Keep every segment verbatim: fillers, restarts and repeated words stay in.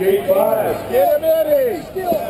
gate five. Get him, Eddie!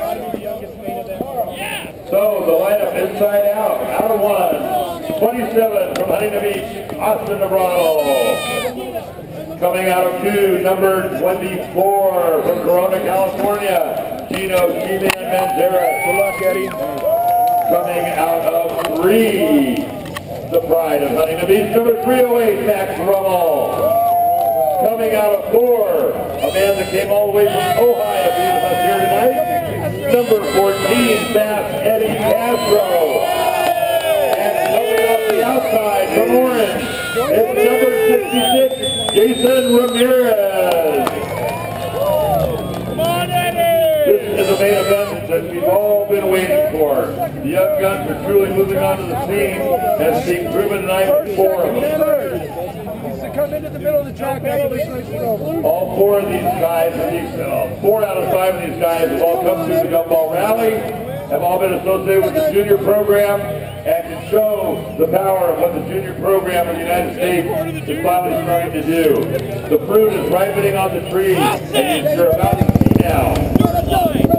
So the lineup inside out, out of one, twenty-seven from Huntington Beach, Austin Nebrano. Coming out of two, number twenty-four from Corona, California, Gino G-Man Manzera. Good luck, Eddie. Coming out of three, the pride of Huntington Beach, number three oh eight, Max Rummel. Coming out of four, a man that came all the way from Ohio to be with us here tonight, number fourteen, Bass Eddie Castro. And coming off the outside from Orange, it's number sixty-six, Jason Ramirez. Come on, Eddie! This is a main event that we've all been waiting for. The young guns are truly moving onto the scene, as being proven tonight with four of them. Come into the middle of the track after this race is over. All four of these guys, these, uh, four out of five of these guys have all come through the Gumball Rally, have all been associated with the junior program, and can show the power of what the junior program in the United States is finally starting to do. The fruit is ripening on the tree, and you're about to see now.